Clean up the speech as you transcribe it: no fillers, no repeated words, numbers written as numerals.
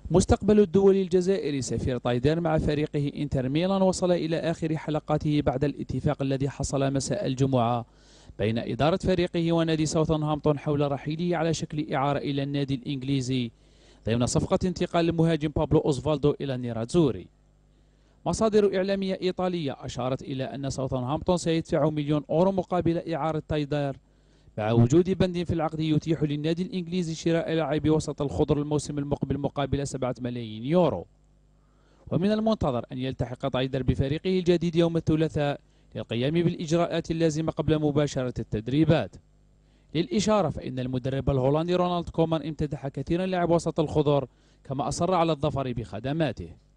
مستقبل الدولي الجزائري. سفير طايدير مع فريقه انتر ميلان وصل إلى آخر حلقاته بعد الاتفاق الذي حصل مساء الجمعة بين إدارة فريقه ونادي ساوثهامبتون حول رحيله على شكل إعارة إلى النادي الإنجليزي ضمن صفقة انتقال المهاجم بابلو أوزفالدو إلى نيراتزوري. مصادر إعلامية إيطالية أشارت إلى أن ساوثهامبتون سيدفع مليون أورو مقابل إعارة طايدير، مع وجود بند في العقد يتيح للنادي الإنجليزي شراء لاعبي وسط الخضر الموسم المقبل مقابل 7 ملايين يورو. ومن المنتظر أن يلتحق طايدير بفريقه الجديد يوم الثلاثاء للقيام بالإجراءات اللازمة قبل مباشرة التدريبات. للإشارة فإن المدرب الهولندي رونالد كومان امتدح كثيرا لاعب وسط الخضر، كما أصر على الظفر بخدماته.